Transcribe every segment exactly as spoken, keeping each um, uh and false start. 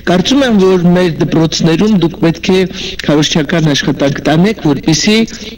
Կարծում եմ, որ մեր դպրոցներում դուք պետք է քարոզչական աշխատանք տանեք, որպեսզի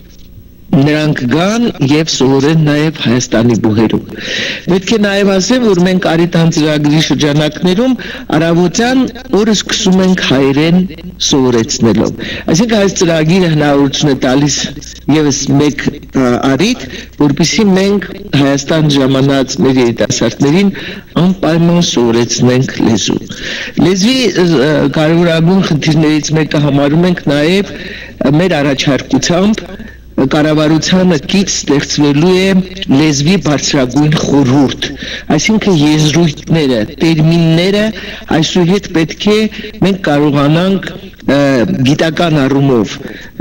նրանք գան եւ սովորեն նաեւ Հայաստանի բուհերում։ Պետք է նաեւ ասեմ, որ մենք Արիտան ծրագրի շրջանակներում առավոտյան օրը սկսում ենք հայերեն սովորեցնելով։ Այսինքն այս ծրագիրը հնարավորություն է տալիս եւս մեկ առիթ, որպեսզի մենք Հայաստան ժամանած մեր երիտասարդներին անպայման սովորեցնենք լեզու։ Լեզվի կարևորագույն խնդիրներից մեկը համարում ենք նաեւ մեր առաջարկությամբ կառավարությանը կից ստեղծվելու է լեզվի բարձրագույն խորհուրդ, այսինքն եզրույթները, տերմինները այսուհետ պետք է մենք կարողանանք գիտական առումով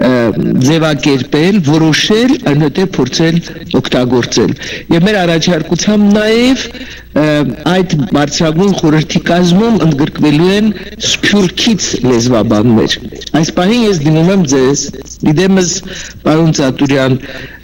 ձևակերպել, որոշել, այնուհետև փորձել օգտագործել։ Եվ մեր առաջարկությամբ նաև այդ բարձրագույն խորհրդի կազմում ընդգրկվելու են սփյուռքից լեզվաբաններ։ Այս պահին ես դիմում եմ ձեզ, դիտեմս պարոն Ծատուրյան,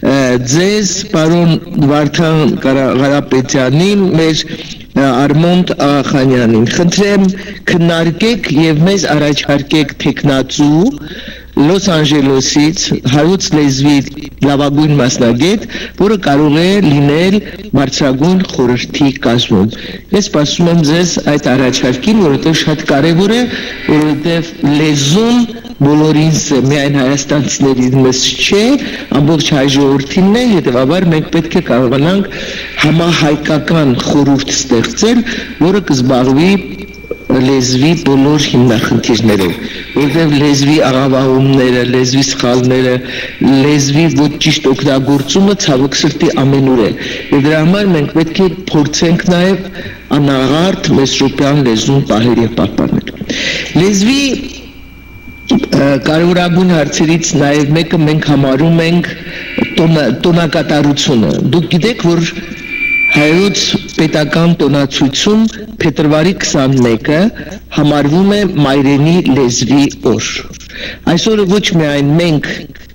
ձեզ, պարոն Վարդան Ղարապետյանին, մեր Արմոնդ Աղախանյանին, խնդրեմ քննարկեք եւ մեզ առաջարկեք տեխնացու Լոս Անջելեսից հայոց լեզվի լավագույն մասնագետ, որը կարող է լինել բարձրագույն խորհրդի կազմում։ Ես սպասում եմ ձեզ այդ առաջարկին, որովհետև շատ կարևոր է, որովհետև լեզուն բոլորինս է, միայն հայաստանցիներին մեզ չէ, ամբողջ հայ ժողովրդին է, հետևաբար մենք պետք է կարողանանք համահայկական խորհուրդ ստեղծել, որը կզբաղվի լեզվի բոլոր հիմնախնդիրներով, որտեղ լեզվի աղավաղումները, լեզվի սխալները, լեզվի ոչ ճիշտ օգտագործումը ցավոք սրտի ամենուր է։ Եվ դրա համար մենք պետք է փորձենք նաև անաղարտ մեսրոպյան լեզուն պահել եւ պահպանել։ Լեզվի կարևորագույն հարցերից նաև մեկը մենք համարում ենք տոնակատարությունը։ Դուք գիտեք, որ հայոց պետական տոնացույցում փետրվարի քսանմեկը համարվում է մայրենի լեզվի օր։ Այսօրը ոչ միայն մենք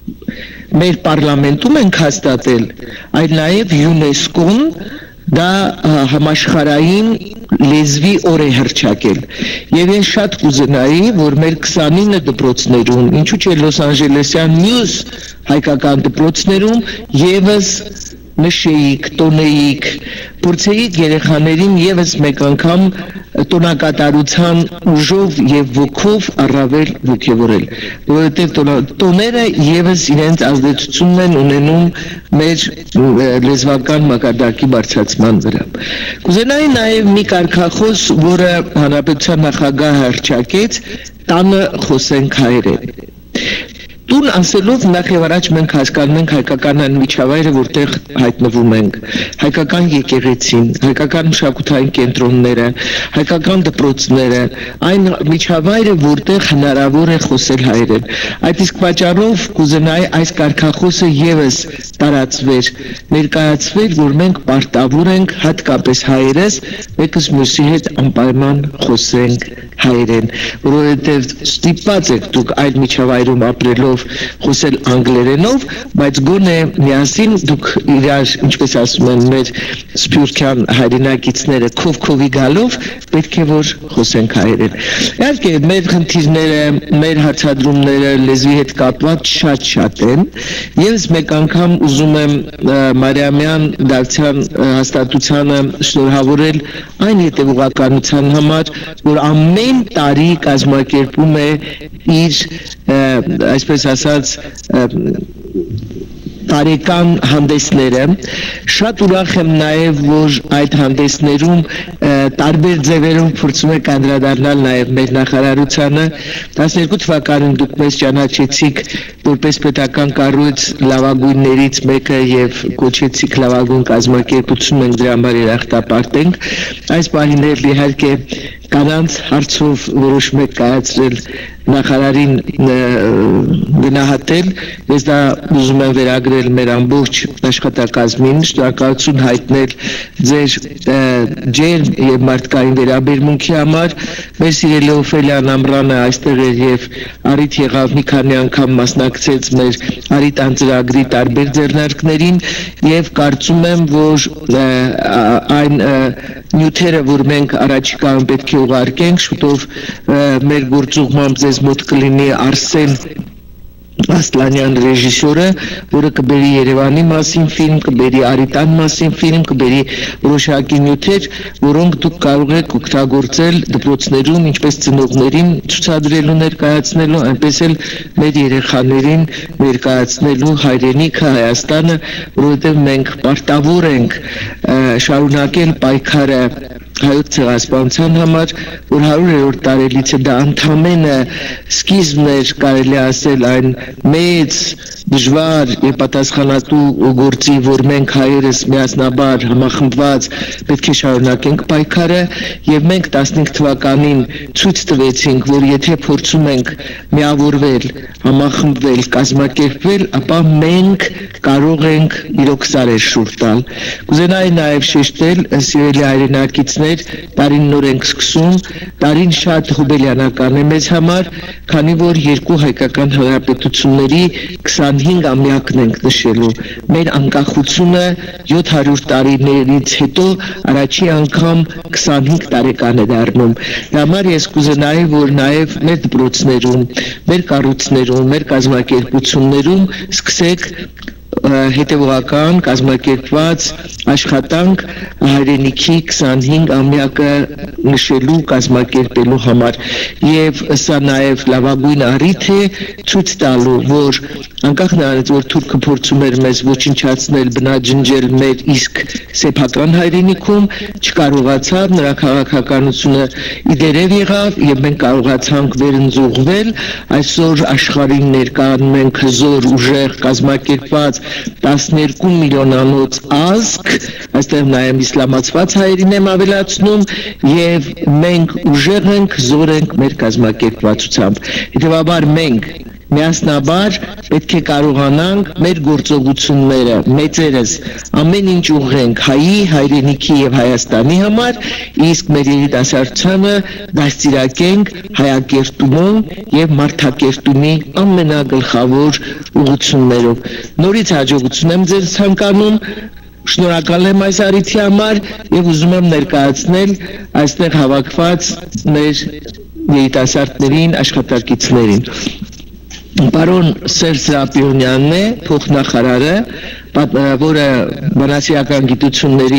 մեր պարլամենտում ենք հաստատել, այլ նաև ՅՈՒՆԵՍԿՕ-ն դա համաշխարհային լեզվի օր է հռչակել։ Եվ ես շատ կուզենայի, որ մեր քսանինը դպրոցներում, ինչու՞ չէ Լոս Անջելեսյան մյուս հայկական դպրոցներում եւս նշեիք, տոնեիք, փորձեիք երեխաներին եւս մեկ անգամ տոնակատարության ուժով եւ ոգով առավել ոգևորել, որովհետեւ տոները եւս իրենց ազդեցությունն են ունենում մեր լեզվական մակարդակի բարձրացման վրա։ Կուզենայի նաեւ մի կարգախոս, որը հանրապետության նախագահը հռչակեց, տանը խոսենք հայերեն։ Տուն ասելով նախ եւ առաջ մենք հասկանում ենք հայկական այն միջավայրը, որտեղ հայտնվում ենք, հայկական եկեղեցին, հայկական մշակութային կենտրոնները, հայկական դպրոցները, այն միջավայրը, որտեղ հնարավոր է խոսել հայերեն։ Այդ իսկ պատճառով կուզենայի այս կարգախոսը եւս տարածվեր, ներկայացվեր, որ մենք պարտավոր ենք հատկապես հայերս մեկս մյուսի հետ անպայման խոսենք հայերեն, որովհետև ստիպված եք դուք այդ միջավայրում ապրելով խոսել անգլերենով, բայց գոնե միասին դուք իրար, ինչպես ասում են մեր սփյուռքյան հայրենակիցները, քով-քովի գալով պետք է որ խոսենք հայերեն։ Իհարկե մեր խնդիրները, մեր հարցադրումները լեզվի հետ կապված շատ-շատ են։ Ես մեկ անգամ ուզում եմ Մարիամյան Դավթյան հաստատությանը շնորհավորել այն հետևողականության համար, որ ամեն տարի կազմակերպում է իր, այսպես ասած, տարեկան հանդեսները, շատ ուրախ եմ նաև, որ այդ հանդեսներում տարբեր ձևերով փորձում եք անդրադառնալ նաև մեր նախարարությանը։ տասներկու թվականին դուք մեզ ճանաչեցիք որպես պետական կառույց լավագույններից մեկը եւ կոչեցիք լավագույն կազմակերպություն, մենք դրա համար երախտապարտ ենք։ Այս պահին իհարկե կանանց հարցով որոշում եք կայացրել նախարարին գնահատել, ես դա ուզում եմ վերագրել մեր ամբողջ աշխատակազմին, շնորհակալություն հայտնել ձեր ջերմ եւ մարդկային վերաբերմունքի համար։ Մեր սիրելի Օֆելիան Ամրանը այստեղ էր եւ առիթ եղավ մի քանի անգամ մասնակցեց մեր Արիտան ծրագրի տարբեր ձեռնարկներին եւ կարծում եմ, որ այն նյութերը, որ մենք առաջիկայում պետք է կուղարկենք շուտով մեր գործուղմամբ ձեզ մոտ կլինի Արսեն Ասլանյան ռեժիսորը, որը կբերի Երևանի մասին ֆիլմ, կբերի Արիտան մասին ֆիլմ, կբերի որոշակի նյութեր, որոնք դուք կարող եք օգտագործել դպրոցներում, ինչպես ծնողներին ցուցադրելու, ներկայացնելու, այնպես էլ մեր երեխաներին ներկայացնելու հայրենիքը Հայաստանը, որովհետև մենք պարտավոր ենք շարունակել պայքարը հայոց ցեղասպանության համար, որ հարյուրերորդ տարելից է դա ընդամենը սկիզբն էր, կարելի ասել այն մեծ, դժվար եւ պատասխանատու գործի, որ մենք հայերս միասնաբար համախմբված պետք է շարունակենք պայքարը եւ մենք տասնհինգ թվականին ցույց տվեցինք, որ եթե փորձում ենք միավորվել, համախմբվել, կազմակերպվել, ապա մենք կարող ենք իրոք սարեր շուռ տալ։ Կուզենայի նաեւ շեշտել, սիրելի հայրենակիցներ, տարին նոր ենք սկսում, տարին շատ հոբելյանական է մեզ համար, քանի որ երկու հայկական հանրապետությունների քսանհինգամյակն ենք նշելու։ Մեր անկախությունը յոթ հարյուր տարիներից հետո առաջի անգամ քսանհինգ տարեկան է դառնում։ Դա համար ես կուզենայի, որ նաև մեր դպրոցներում, մեր կառույցներում, մեր կազմակերպություններում սկսեք հետևողական կազմակերպված աշխատանք հայրենիքի քսանհինգամյակը նշելու, կազմակերպելու համար եւ սա նաեւ լավագույն առիթ է ցույց տալու, որ անկախ նրանից, որ թուրքը փորձում էր մեզ ոչնչացնել, բնաջնջել մեր իսկ սեփական հայրենիքում, չկարողացավ, նրա քաղաքականությունը իդերև եղավ եւ մենք կարողացանք վերընձուղվել, այսօր աշխարհին ներկայանում ենք հզոր, ուժեղ, կազմակերպված տասներկու միլիոնանոց ազգ, այստեղ նաև իսլամացված հայերին եմ ավելացնում եւ մենք ուժեղ ենք, զոր ենք մեր կազմակերպվածությամբ։ Հետևաբար մենք միասնաբար պետք է կարողանանք մեր գործողությունները, մեծերս ամեն ինչ ուղղենք հայի, հայրենիքի եւ Հայաստանի համար, իսկ մեր երիտասարդությանը դաստիարակենք հայակերտումում եւ մարդակերտումի ամենագլխավոր ուղղություններով։ Նորից հաջողություն եմ ձեզ ցանկանում, շնորհակալ եմ այս առիթի համար եւ ուզում եմ ներկայացնել այստեղ հավաքված մեր երիտասարդներին, աշխատակիցներին։ Պարոն Սերժ Սրապիոնյանն է, փոխնախարարը, որը բանասիական գիտությունների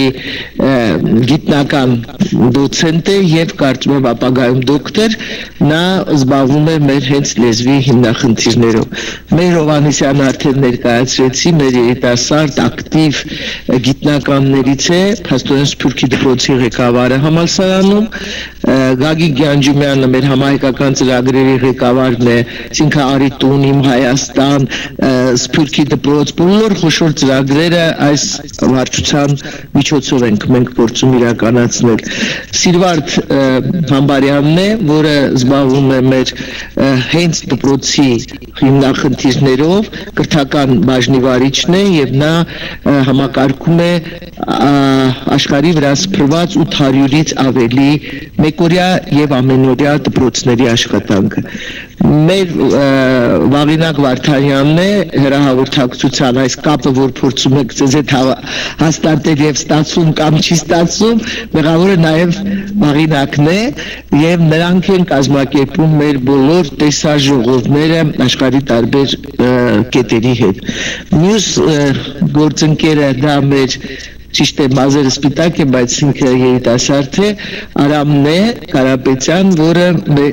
գիտնական դոցենտ է եւ կարծում եմ ապագայում դոկտոր, նա զբաղվում է մեր հենց լեզվի հիմնախնդիրներով։ Մեր Հովհաննիսյան արդեն ներկայացրեցի, մեր երիտասարդ ակտիվ գիտնականներից է Փաստորեն Սփյուռքի դպրոցի ղեկավարը համալսարանում, Գագիկ Գյանջումյանը մեր համահայկական ծրագրերի ղեկավարն է, այսինքն Արիտուն, Իմ Հայաստան, Սփյուռքի դպրոց, բոլոր խոշոր ծրագրերը այս վարչության միջոցով ենք մենք փորձում իրականացնել։ Սիրվարդ Համբարյանն է, որը զբաղվում է մեր հենց դպրոցի հիմնախնդիրներով, կրթական բաժնի վարիչն է եւ նա համակարգում է աշխարհի վրա սփռված ութ հարյուրից ավելի մեկօրյա եւ ամենօրյա դպրոցների աշխատանքը։ Մեր Վաղինակ Վարդանյանն է, հեռահաղորդակցության այս կապը, որ փորձում եք ձեզ հետ հաստատել եւ ստացվում կամ չի ստացվում, մեղավորը նաեւ Վաղինակն է եւ նրանք են կազմակերպում մեր բոլոր տեսաժողովները աշխարհի տարբեր կետերի հետ։ Մյուս գործընկերը դա մեր ճիշտ է, մազերը սպիտակ է, բայց ինքը երիտասարդ է, Արամն է, Կարապետյան, որը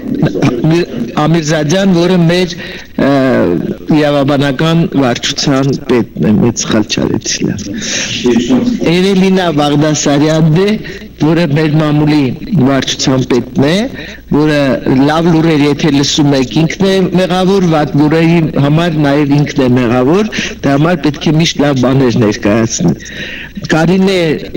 Ամիրզադյան, որը մեր իրավաբանական վարչության պետն է, մեծ սխալ չարեցի լավ։ Էրելինա Բաղդասարյանն է, որը մեր մամուլի վարչության պետն է, որը լավ լուրեր եթե լսում եք ինքն է մեղավոր, վատ լուրերի համար նաև ինքն է մեղավոր, դա համար պետք է միշտ լավ բաներ ներկայացնի։ Կարինե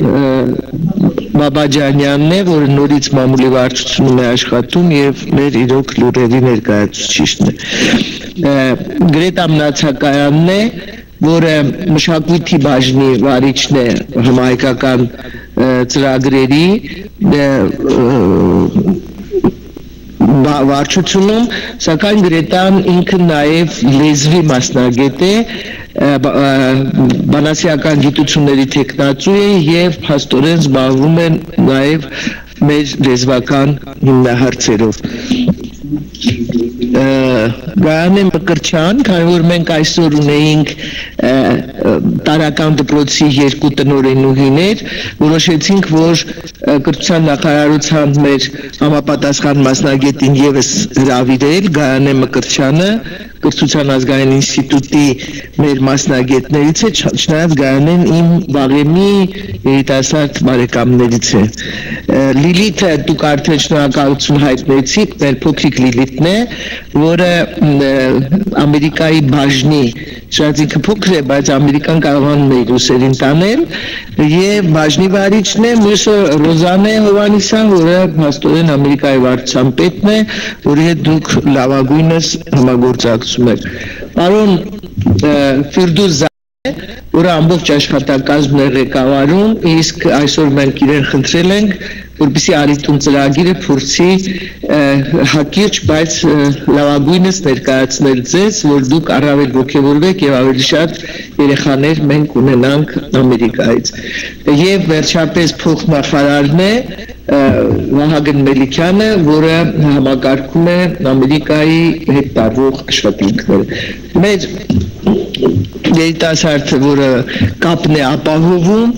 Բաբաջանյանն է, որը նորից մամուլի վարչությունում է աշխատում եւ մեր իրոք լուրերի ներկայացուցիչն է։ Գրետա Մնացակայանն է, որը մշակույթի բաժնի վարիչն է համահայկական ծրագրերի վարչությունում, սակայն Գրետան ինքը նաև լեզվի մասնագետ է, բանասիական գիտությունների թեկնածու է եւ փաստորեն զբաղվում է նաև մեր լեզվական հիմնահարցերով։ Գայանե Մկրտչյան, քանի որ մենք այսօր ունեինք տարական դպրոցի երկու տնօրենուհիներ, որոշեցինք, որ կրթության նախարարության մեր համապատասխան մասնագետին ևս հրավիրել Գայանե Մկրտչյանը, կրթության ազգային ինստիտուտի մեր մասնագետներից է, չնայած Գայանեն իմ վաղեմի երիտասարդ բարեկամներից է։ Լիլիթը դուք արդեն շնորհակալություն հայտնեցիք, մեր փոքրիկ Լիլիթն է, որը Ամերիկայի բաժնի, շատ ինքը փոքր է, բայց ամերիկան կարողանում է իր ուսերին տանել, եւ բաժնի վարիչն է, մյուսը Ռոզանե Հովհաննիսյան, որը հաստորեն Ամերիկայի վարչության պետն է, որի հետ դուք լավագույնս համագործակցում եք։ Պարոն Ֆիրդուս Զայե, որը ամբողջ աշխատակազմն է ղեկավարում, իսկ այսօր մենք իրեն խնդրել ենք, որպեսզի Արիտուն ծրագիրը փորձի հակիրճ, բայց լավագույնս ներկայացնել ձեզ, որ դուք առավել ողջավորվեք եւ ավելի շատ երեխաներ մենք ունենանք Ամերիկայից։ Եվ վերջապես փոխնախարարն է Վահագն Մելիքյանը, որը համակարգում է Ամերիկայի հետ տարվող աշխատանքները։ Մեր երիտասարդը, որը կապն է ապահովում,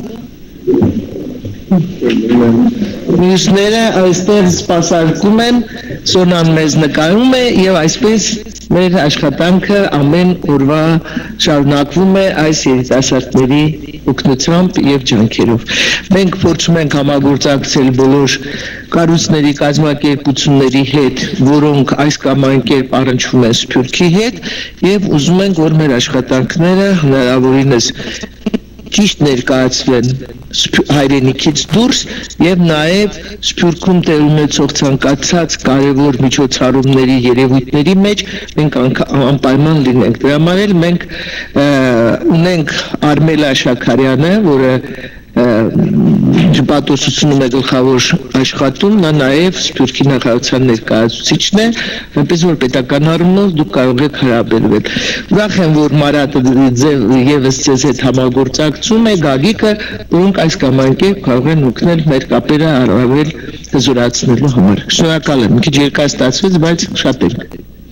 մյուսները այստեղ սպասարկում են, Սոնան մեզ նկարում է եւ այսպես մեր աշխատանքը ամեն օրվա շարունակվում է այս երիտասարդների օգնությամբ եւ ջանքերով։ Մենք փորձում ենք համագործակցել բոլոր կառույցների կազմակերպությունների հետ, որոնք այս կամ այն կերպ առնչվում են Սփյուռքի հետ եւ ուզում ենք, որ մեր աշխատանքները հնարավորինս ճիշտ ներկայացվեն հայրենիքից դուրս եւ նաեւ Սփյուռքում տեղ ունեցող ցանկացած կարևոր միջոցառումների երևույթների մեջ մենք անպայման լինենք։ Դրա համար էլ մենք ունենք Արմելա Շաքարյանը, որը Ջպատոսությունում է գլխավոր աշխատում, նա նաև Սփյուռքի նախարարության ներկայացուցիչն է, այնպես որ պետական առումով դուք կարող եք հարաբերվել։ Ուրախ եմ, որ Մարատը ևս ձեզ հետ համագործակցում է, Գագիկը, որոնք այս կամ այն կերպ կարող են օգնել մեր կապերը առավել հզորացնելու համար։ Շնորհակալ եմ, մի քիչ երկար ստացվեց, բայց շատ ենք։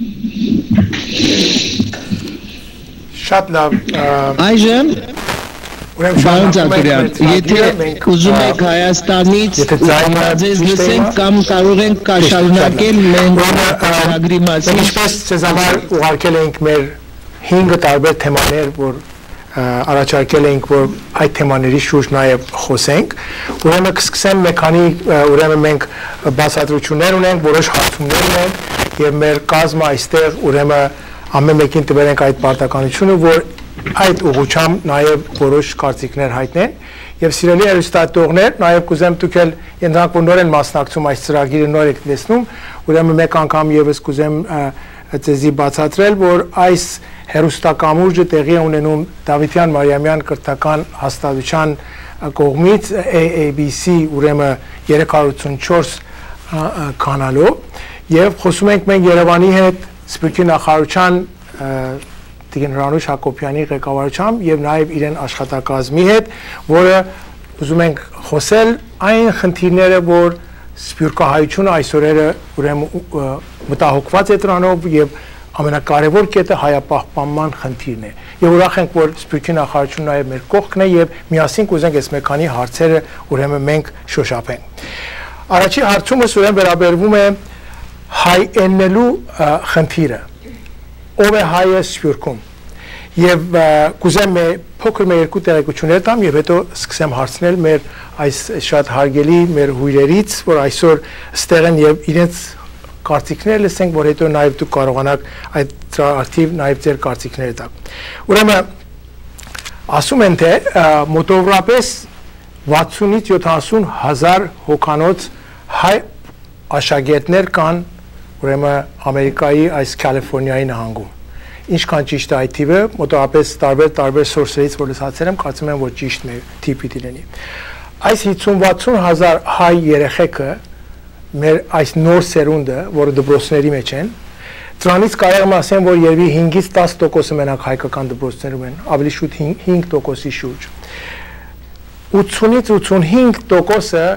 Շատ լավ։ Այժմ Պարոն Ծատուրյան, եթե ուզում եք Հայաստանից ձեզ լսենք կամ կարող ենք շարունակել մենք ծրագրի մասին։ Ինչպես ձեզ համար ուղարկել ենք մեր հինգ տարբեր թեմաներ, որ առաջարկել ենք, որ այդ թեմաների շուրջ նաև խոսենք, ուրեմն կսկսեմ մեկ քանի, ուրեմն մենք բացատրություններ ունենք, որոշ հարցումներ ունենք եւ մեր կազմը այստեղ ուրեմն ամեն մեկին տվել ենք այդ պարտականությունը, որ այդ ուղղությամբ նաև որոշ կարծիքներ հայտնեն եւ սիրելի հեռուստադիտողներ, նաև կուզեմ դուք էլ ենթանք որ նոր են մասնակցում այս ծրագիրը նոր եք տեսնում, ուրեմն մեկ անգամ եւս կուզեմ ձեզի բացատրել, որ այս հեռուստակամուրջը տեղի է ունենում Դավիթյան Մարիամյան կրթական հաստատության կողմից A A B C ուրեմն երեք հարյուր ութսունչորս կանալով եւ խոսում ենք մենք Երևանի հետ Սփյուռքի նախարարության Տիկին Հրանուշ Հակոբյանի ղեկավարությամբ եւ նաեւ իրեն աշխատակազմի հետ, որը ուզում ենք խոսել այն խնդիրները, որ Սփյուռքահայությունը այսօրերը ուրեմն մտահոգված է դրանով եւ ամենակարևոր կետը հայապահպանման խնդիրն է։ Եվ ուրախ ենք, որ Սփյուռքի նախարարությունը նաեւ մեր կողքն է եւ միասին կուզենք այս մեկ քանի հարցերը ուրեմն մենք շոշափենք։ Առաջի հարցումս ուրեմն վերաբերվում է հայ ելնելու խնդիրը։ Ով է հայը Սփյուռքում եւ կուզեմ փոքր մի երկու տեղեկություններ տամ եւ հետո սկսեմ հարցնել մեր այս շատ հարգելի մեր հյուրերից, որ այսօր ստեղ են եւ իրենց կարծիքներ լսենք, որ հետո նաեւ դուք կարողանաք այդ ակտիվ նաեւ ձեր կարծիքները տաք։ Ուրեմն ասում են թե մոտավորապես վաթսունից յոթանասուն հազար հոգանոց հայ աշակերտներ կան ուրեմն Ամերիկայի այս Կալիֆոռնիայի նահանգում։ Ինչքան ճիշտ է այդ թիվը, մոտավորապես տարբեր տարբեր սորսերից որ լսացել եմ, կարծում եմ, որ ճիշտ է թիվ պիտի լինի։ Այս հիսուն-վաթսուն հազար հայ երեխեքը մեր այս նոր սերունդը, որը դպրոցների մեջ են, դրանից կարող եմ ասեմ, որ երևի հինգից տասը տոկոսը մենակ հայկական դպրոցներում են, ավելի շուտ հինգ տոկոսի շուրջ։ ութսունից ութսունհինգ տոկոսը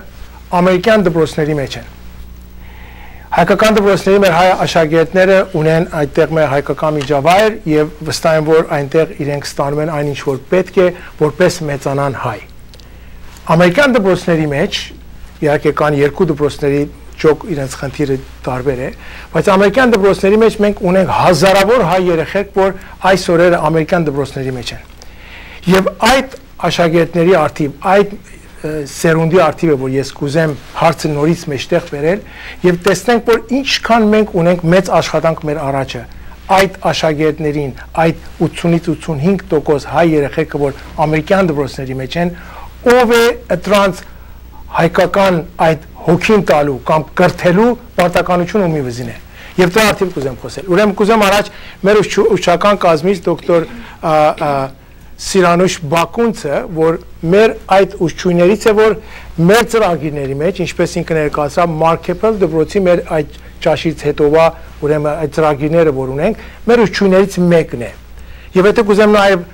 ամերիկյան դպրոցների մեջ են։ Հայկական դպրոցների մեր հայ աշակերտները ունեն այդտեղ մեր հայկական միջավայր եւ վստահ եմ, որ այնտեղ իրենք ստանում են այն ինչ որ պետք է, որպես մեծանան հայ։ Ամերիկյան դպրոցների մեջ իհարկե կան երկու դպրոցների ճոք իրենց խնդիրը տարբեր է, բայց ամերիկյան դպրոցների մեջ մենք ունենք հազարավոր հայ երեխեք, որ այս օրերը ամերիկյան դպրոցների մեջ են։ Եվ այդ աշակերտների արդիվ, այդ սերունդի արդիվ է, որ ես կուզեմ հարցը նորից մեջտեղ բերել եւ տեսնենք, որ ինչքան մենք ունենք մեծ աշխատանք մեր առաջը այդ աշակերտներին, այդ ութսունից ութսունհինգ տոկոս հայ երեխեքը, որ ամերիկյան դպրոցների մեջ են, ով է դրանց հայկական այդ հոգին տալու կամ կրթելու պարտականությունը ումի վզին է։ Եվ դրա արդիվ կուզեմ խոսել։ Ուրեմն կուզեմ առաջ մեր ուսուցչական կազմից դոկտոր Սիրանուշ Բակունցը, որ մեր այդ ուսուցչուհիներից է, որ մեր ծրագիրների մեջ, ինչպես ինքը ներկայացրավ, Markable դպրոցի մեր այդ ճաշից հետովա, ուրեմն այդ ծրագիրները, որ ունենք, մեր ուսուցչուհիներից մեկն է։ Եվ եթե կուզեմ նաև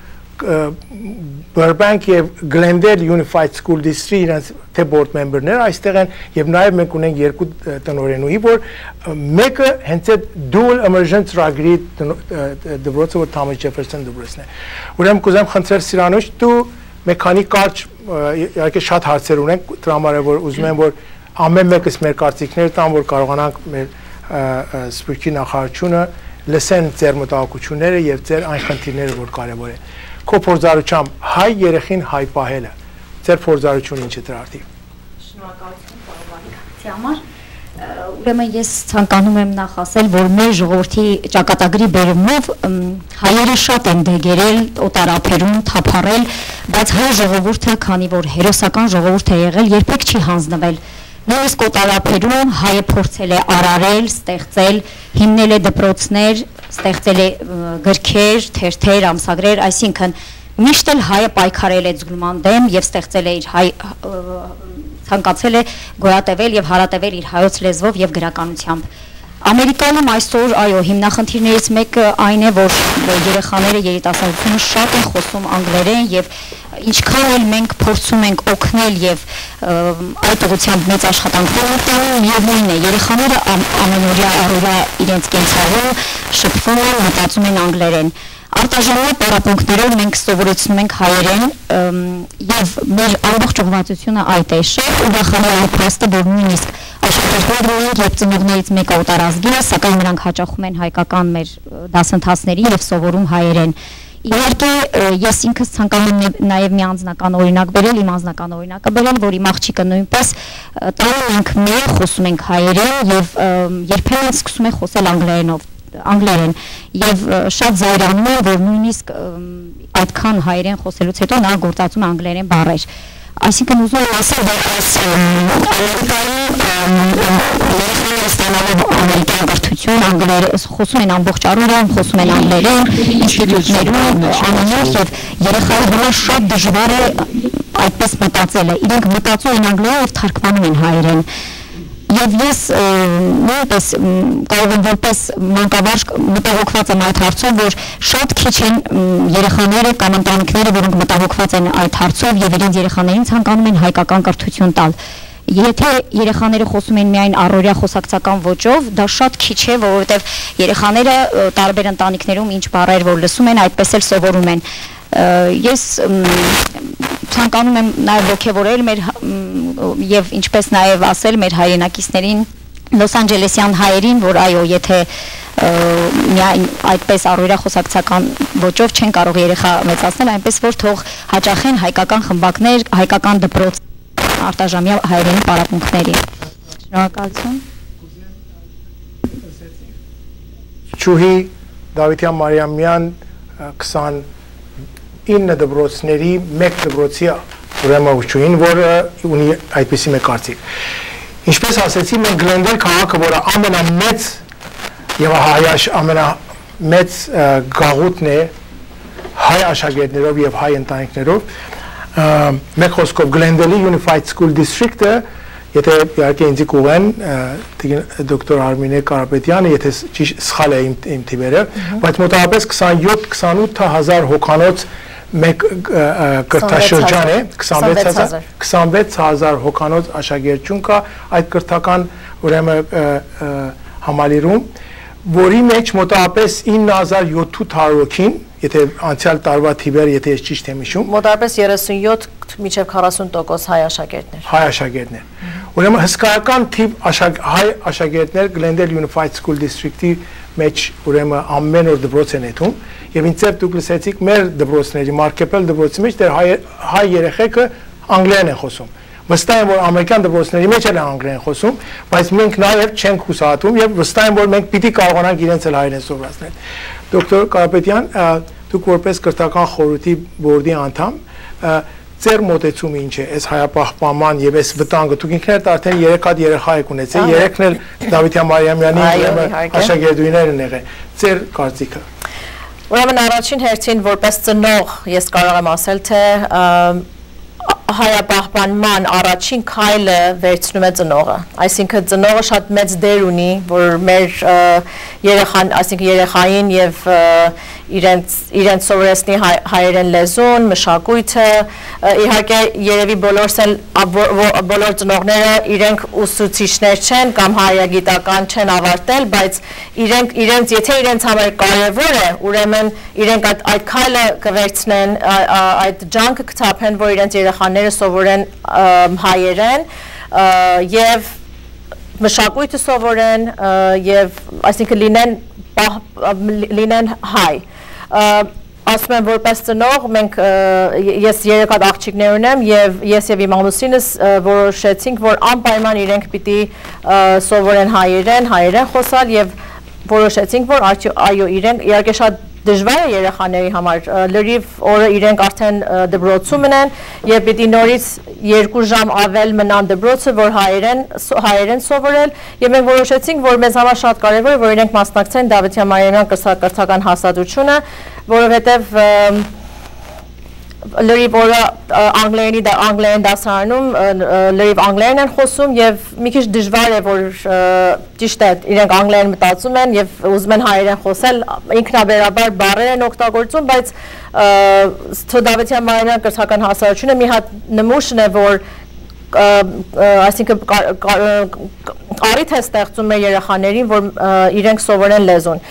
Burbank եւ Glendale Unified School District իրենց թե board member-ներ այստեղ են եւ նաեւ մենք ունենք երկու տնօրենուհի, որ մեկը հենց այդ dual immersion ծրագրի դպրոցը, որ Thomas Jefferson դպրոցն է։ Ուրեմն կուզեմ խնդրել Սիրանուշ, դու մեկ քանի կարճ իհարկե շատ հարցեր ունենք, դրա համար է որ ուզում եմ որ ամեն մեկս մեր կարծիքները տան, որ կարողանանք մեր սպիրտի նախարարությունը լսեն ձեր մտահոգությունները եւ ձեր այն խնդիրները, որ կարեւոր են։ Քո փորձառությամբ հայ երեխին հայ պահելը, ձեր փորձառությունը ինչ է դրա արդիվ։ Շնորհակալություն պարոն համար։ Ուրեմն ես ցանկանում եմ նախ ասել, որ մեր ժողովրդի ճակատագրի բերումով հայերը շատ են դեգերել, օտարափերում, թափառել, բայց հայ ժողովուրդը, քանի որ հերոսական ժողովուրդ է եղել, երբեք չի հանձնվել։ Նույնիսկ օտարափերում հայը փորձել է արարել, ստեղծել, հիմնել է դպրոցներ, ստեղծել է գրքեր, թերթեր, ամսագրեր, այսինքն միշտ էլ հայը պայքարել է ձուլման դեմ եւ ստեղծել է իր հայ ցանկացել է գոյատևել եւ հարատևել իր հայոց լեզվով եւ գրականությամբ։ Ամերիկայում այսօր, այո, հիմնախնդիրներից մեկը այն է, որ երեխաները, երիտասարդությունը շատ են խոսում անգլերեն եւ ինչքան էլ մենք փորձում ենք օգնել եւ այդ ուղղությամբ մեծ աշխատանքներ տանում, միևնույն է, երեխաները ամենօրյա առօրյա իրենց կենցաղում շփվում են, մտածում են անգլերեն։ Արտաժամի պարապմունքներով մենք սովորեցնում ենք հայերեն եւ մեր ամբողջ ուղղվածությունը այդ է, շատ ուրախալի է փաստը, որ նույնիսկ աշակերտներն են եւ ծնողներից մեկը օտարազգի է, սակայն նրանք հաճախում են հայկական մեր դասընթացների եւ սովորում հայերեն։ Իհարկե ես ինքս ցանկանում եմ նաև մի անձնական օրինակ բերել, իմ անձնական օրինակը բերել, որ իմ աղջիկը նույնպես տանում ենք մեր, խոսում ենք հայերեն եւ երբեմն սկսում է խոսել անգլերենով, անգլերեն եւ շատ զայրանում եմ, որ նույնիսկ այդքան հայերեն խոսելուց հետո նա գործածում է անգլերեն բառեր։ Այսինքն ուզում եմ ասել, որ այս Ամերիկայում ստանալով ամերիկյան կրթություն, անգլերեն խոսում են ամբողջ առօրյա, խոսում են անգլերեն, ինստիտուտներում, անունով եւ երեխայի համար շատ դժվար է այդպես մտածելը։ Իրենք մտածում են անգլերեն եւ թարգմանում են հայերեն։ Եվ ես նույնպես կարող եմ որպես մանկավարժ մտահոգված եմ այդ հարցով, որ շատ քիչ են երեխաները կամ ընտանիքները, որոնք մտահոգված են այդ հարցով եւ իրենց երեխաներին ցանկանում են հայկական կրթություն տալ։ Եթե երեխաները խոսում են միայն առօրյա խոսակցական ոճով, դա շատ քիչ է, որովհետեւ երեխաները տարբեր ընտանիքներում ինչ բառեր որ լսում են, այդպես էլ սովորում են։ Ես ցանկանում եմ նաև ողջորել մեր եւ ինչպես նաև ասել մեր հայրենակիցներին Լոս Անջելեսյան հայերին, որ այո, եթե միայն այդպես առօրյա խոսակցական ոճով չեն կարող երեխա մեծացնել, այնպես որ թող հաճախեն հայկական խմբակներ, հայկական դպրոց արտաժամյա հայերենի պարապմունքների։ Շնորհակալություն։ Չուհի Դավիթյան Մարիամյան քսանինը դպրոցների մեկ դպրոցի ուրեմն ուսուցչուհին, որը ունի այդպիսի մեկ կարծիք։ Ինչպես ասեցի, մենք Գլենդել քաղաքը, որը ամենամեծ եւ հայ ամենամեծ գաղութն է հայ աշակերտներով եւ հայ ընտանիքներով, մեկ խոսքով Glendale Unified School District-ը, եթե իհարկե ինձ կուղեն դոկտոր Արմինե Կարապետյանը, եթե սխալ է իմ թիվերը, բայց մոտավորապես քսանյոթ քսանութ հազար հոգանոց մեկ կրթաշրջան է քսանվեց հազար հոգանոց աշակերտություն կա այդ կրթական ուրեմն համալիրում, որի մեջ մոտավորապես ինը հազար յոթ հարյուր հոգին, եթե անցյալ տարվա թիվերը, եթե ես ճիշտ եմ հիշում, մոտավորապես երեսունյոթ մինչև քառասուն տոկոս հայ աշակերտներ։ Հայ աշակերտներ։ Ուրեմն հսկայական թիվ հայ աշակերտներ Glendale Unified School District-ի մեջ ուրեմն ամեն օր դպրոց են եթում, եւ ինձ դուք լսեցիք մեր դպրոցների, Մարկեպել դպրոցի մեջ դեռ հայ երեխեքը անգլերեն են խոսում։ Վստահ եմ, որ ամերիկյան դպրոցների մեջ էլ են անգլերեն խոսում, բայց մենք նաև չենք հուսահատում եւ վստահ եմ, որ մենք պիտի կարողանանք իրենց էլ հայերեն սովորեցնել։ Դոկտոր Կարապետյան, դուք որպես կրթական խորհրդի բորդի անդամ, ձեր մոտեցումը ինչ է այս հայապահպանման եւ այս վտանգը, դուք ինքներդ արդեն երեք հատ երեխա եք ունեցել, երեքն էլ Դավիթ Մարիամյանի աշակերտուհիներ են եղել։ Ձեր կարծիքը։ Ուրեմն առաջին հերթին որպես ծնող ես կարող եմ ասել, թե հայապահպանման առաջին քայլը վերցնում է ծնողը, այսինքն ծնողը շատ մեծ դեր ունի, որ մեր երեխան, այսինքն երեխային եւ իրենց իրենց սովորեցնի հայերեն լեզուն, մշակույթը, իհարկե երևի բոլորս էլ բոլոր ծնողները իրենք ուսուցիչներ չեն կամ հայագիտական չեն ավարտել, բայց իրենք իրենց եթե իրենց համար կարևոր է, ուրեմն իրենք այդ այդ քայլը կվերցնեն, այդ ջանքը կթափեն, որ իրենց երեխաները սովորեն հայերեն եւ մշակույթը սովորեն եւ այսինքն լինեն լինեն հայ։ Ասում եմ որպես ծնող, մենք ես երեք հատ աղջիկներ ունեմ եւ ես եւ իմ ամուսինս որոշեցինք, որ անպայման իրենք պիտի սովորեն հայերեն, հայերեն խոսալ եւ որոշեցինք, որ այո, իրենք իհարկե շատ դժվար է երեխաների համար, լրիվ օրը իրենք արդեն դպրոցում են եւ պիտի նորից երկու ժամ ավել մնան դպրոցը, որ հայերեն հայերեն սովորել եւ մենք որոշեցինք, որ մեզ համար շատ կարեւոր է, որ իրենք մասնակցեն Դավիթ Մարիամյան կրթական հաստատությունը, որովհետեւ լրիվ օրը անգլերենի անգլերեն դասարանում լրիվ անգլերեն են խոսում եւ մի քիչ դժվար է, որ ճիշտ է իրենք անգլերեն մտածում են եւ ուզում են հայերեն խոսել, ինքնաբերաբար բառեր են օգտագործում, բայց Դավիթ Մարիամյան կրթական հաստատությունը մի հատ նմուշն է, որ այսինքն առիթ է ստեղծում մեր երեխաներին, որ իրենք սովորեն լեզուն։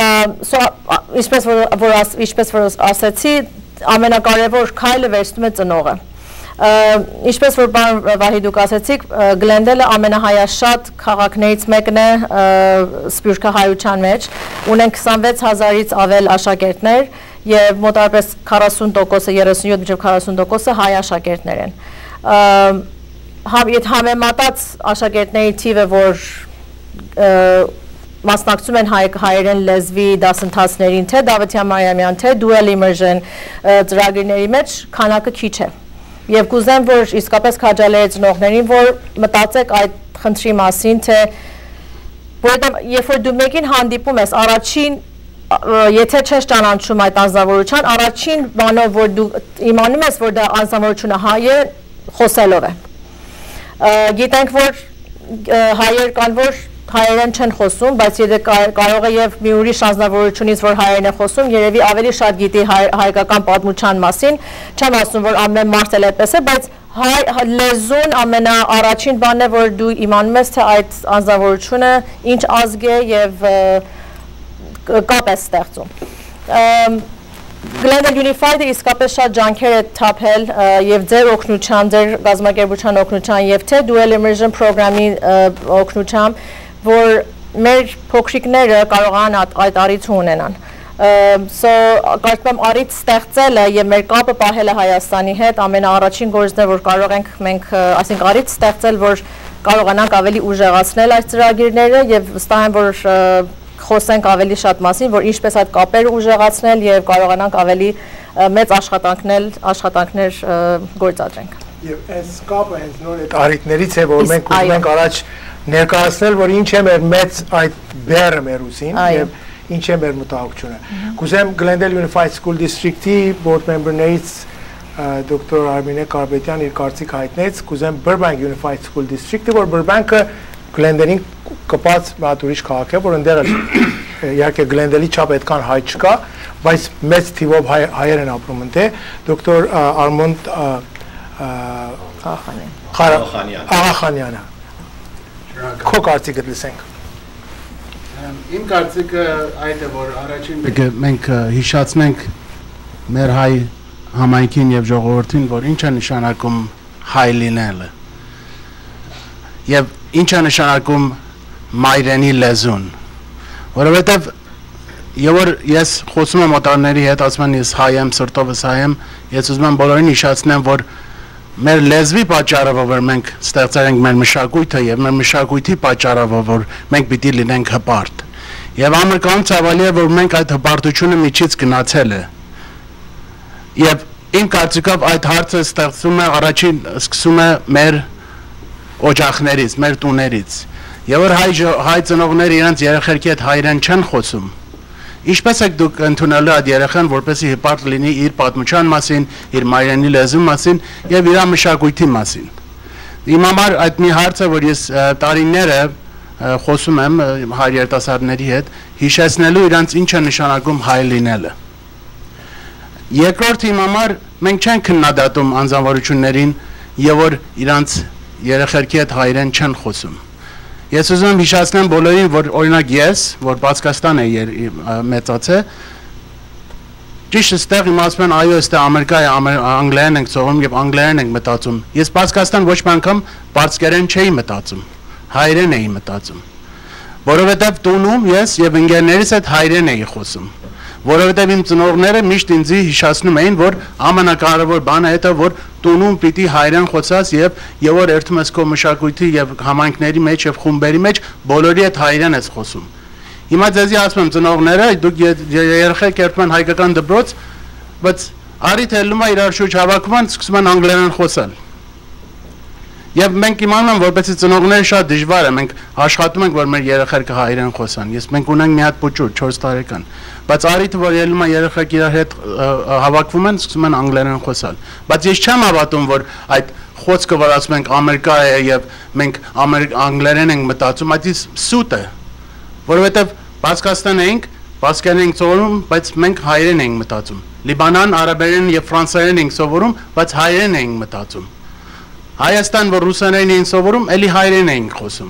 Ինչպես որ ինչպես որ ասացի, ամենակարևոր քայլը վերցնում է ծնողը։ Ինչպես որ բան Վահի դուք ասացիք, Գլենդելը ամենահայաշատ քաղաքներից մեկն է սփյուռքահայության մեջ, ունեն քսանվեց հազարից ավել աշակերտներ եւ մոտավորապես քառասուն տոկոսը, երեսունյոթ մինչեւ քառասուն տոկոսը հայ աշակերտներ են։ Եթե համեմատած աշակերտների թիվը, որ մասնակցում են հայերեն լեզվի դասընթացներին, թե Դավիթ Մարիամյան, թե Dual Immersion ծրագրերի մեջ քանակը քիչ է։ Եվ կուզեմ, որ իսկապես քաջալերեք ծնողներին, որ մտածեք այդ խնդրի մասին, թե որովհետև երբ որ դու մեկին հանդիպում ես, առաջին եթե չես ճանաչում այդ անձնավորության, առաջին բանով, որ դու իմանում ես, որ դա անձնավորությունը հայ է, խոսելով է։ Գիտենք, որ հայեր կան, որ հայերեն չեն խոսում, բայց եթե կարող է եւ մի ուրիշ անձնավորությունից, որ հայերեն է խոսում, երևի ավելի շատ գիտի հայկական պատմության մասին, չեմ ասում, որ ամեն մարդ էլ այդպես է, բայց լեզուն ամենաառաջին բանն է, որ դու իմանում ես, թե այդ անձնավորությունը ինչ ազգ է եւ կապ է ստեղծում։ Glendale Unified-ը իսկապես շատ ջանքեր է թափել եւ ձեր օգնության, ձեր գազམ་ակերպության օգնության եւ թե Dual Immersion Program-ի օգնությամբ, որ մեր փոքրիկները կարողանան այդ առիթը ունենան։ So կարծում եմ առիթ ստեղծելը եւ մեր կապը պահելը Հայաստանի հետ ամենաառաջին գործն է, որ կարող ենք մենք, այսինքն առիթ ստեղծել, որ կարողանանք ավելի ուժեղացնել այդ ծրագիրները եւ վստահ եմ, որ խոսենք ավելի շատ մասին, որ ինչպես այդ կապերը ուժեղացնել եւ կարողանանք ավելի մեծ աշխատանքներ աշխատանքներ գործադրենք։ Եվ այս կապը հենց նոր այդ առիթներից է, որ մենք ուզում ենք առաջ ներկայացնել, որ ինչ է մեր մեծ այդ բեռը մեր ուսին եւ ինչ է մեր մտահոգությունը։ Կուզեմ Glendale Unified School District-ի board member-ներից դոկտոր Արմինե Կարապետյան իր կարծիք հայտնեց, կուզեմ Burbank Unified School District-ը, որ Burbank-ը Glendale-ին կպած մի հատ ուրիշ քաղաք է, որ ընդեղ իհարկե Glendale-ի չափ այդքան հայ չկա, բայց մեծ թիվով հայեր են ապրում ընդ դոկտոր Արմոնդ Աղախանյանը քո կարծիքդ լսենք Իմ կարծիքը այդ է որ առաջին մենք հիշացնենք մեր հայ համայնքին եւ ժողովրդին որ ինչ է նշանակում հայ լինելը եւ ինչ է նշանակում մայրենի լեզուն որովհետեւ Եվ որ ես խոսում եմ օտարների հետ, ասում եմ ես հայ եմ, սրտովս հայ եմ, ես ուզում եմ բոլորին հիշեցնեմ, որ մեր լեզվի պատճառով, որ մենք ստեղծել ենք մեր մշակույթը եւ մեր մշակույթի պատճառով, որ մենք պիտի լինենք հպարտ։ Եվ ամրկան ցավալի է, որ մենք այդ հպարտությունը միջից գնացել է։ Եվ իմ կարծիքով այդ հարցը ստեղծում է առաջին սկսում է մեր օջախներից, մեր տուներից։ Եվ որ հայ հայ ծնողները իրենց երեխեքի հետ հայերեն չեն խոսում Ինչպես եք դուք ընդունելու այդ երեխան, որպեսզի հպարտ լինի իր պատմության մասին, իր մայրենի լեզվի մասին եւ իր մշակույթի մասին։ Իմ համար այդ մի հարց է, որ ես տարիները խոսում եմ հայ երիտասարդների հետ, հիշեցնելու իրանց ինչ է նշանակում հայ լինելը։ Երկրորդ իմ համար մենք չենք քննադատում անձնավորություններին եւ որ իրանց երեխեքի հետ հայերեն չեն խոսում։ Ես ուզում եմ հիշեցնեմ բոլորին, որ օրինակ ես, որ Բացկաստան է մեծացել, ճիշտ ստեղ իմացում են այո, այստեղ Ամերիկայի անգլերեն ենք սովորում եւ անգլերեն ենք մտածում։ Ես Բացկաստան ոչ մի անգամ բարձկերեն չէի մտածում, հայերեն էի մտածում։ Որովհետեւ տունում ես եւ ընկերներիս հետ հայերեն էի խոսում։ Որովհետեւ իմ ծնողները միշտ ինձ հիշեցնում էին, որ ամենակարևոր բանը է դա, որ տունում պիտի հայերեն խոսած եւ եւ որ երթում ես քո մշակույթի եւ համայնքների մեջ եւ խումբերի մեջ բոլորի հետ հայերեն ես խոսում։ Հիմա ձեզի ասում եմ ծնողները, դուք երեխեք երթում են հայկական դպրոց, բայց արիթ ելնում է իրար շուտ հավաքում են, սկսում են անգլերեն խոսալ։ Եվ մենք իմանում ենք, որպեսզի ծնողները շատ դժվար է, մենք աշխատում ենք, որ մեր երեխեքը հայերեն խոսան։ Ես մենք ունենք մի հատ փոճուր չորս տարեկան, բայց արիթը որ ելնում է երեխեք իրար հետ հավաքվում են, սկսում են անգլերեն խոսալ։ Բայց ես չեմ հավատում, որ այդ խոսքը, որ ասում ենք Ամերիկա է եւ մենք անգլերեն ենք մտածում, այդ սուտ է, որովհետեւ Բացկաստան ենք, բացկերեն ենք սովորում, բայց մենք հայերեն ենք մտածում։ Լիբանան, արաբերեն եւ ֆրանսերեն ենք սովորում, բայց հայերեն ենք մտածում։ Հայաստան, որ ռուսերեն էին սովորում, էլի հայերեն էինք խոսում։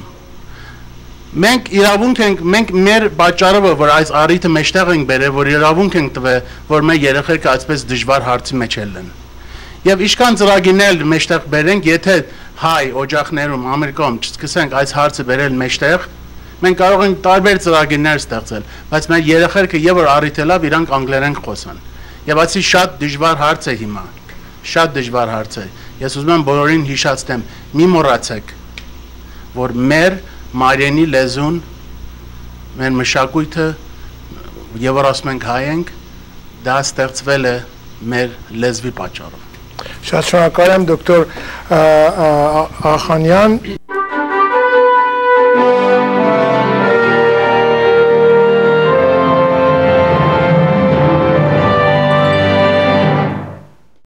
Մենք իրավունք ենք, մենք մեր պատճառով, որ այս առիթը մեջտեղ ենք բերել, որ իրավունք ենք տվել, որ մեր երեխեքը այսպես դժվար հարցի մեջ ելեն։ Եվ ինչքան ծրագիրներ մեջտեղ բերենք, եթե հայ օջախներում, Ամերիկայում չսկսենք այս հարցը բերել մեջտեղ, մենք կարող ենք տարբեր ծրագիրներ ստեղծել, բայց մեր երեխեքը եւ որ առիթ լավ իրանք անգլերեն խոսան։ Եվ այսի շատ դժվար հարց է հիմա։ Շատ դժվար հարց է։ Ես ուզում եմ բոլորին հիշեցնեմ, մի մոռացեք, որ մեր մայրենի լեզուն, մեր մշակույթը, եւ որ ասում ենք հայ ենք, դա ստեղծվել է մեր լեզվի պատճառով։ Շատ շնորհակալ եմ դոկտոր Աղախանյան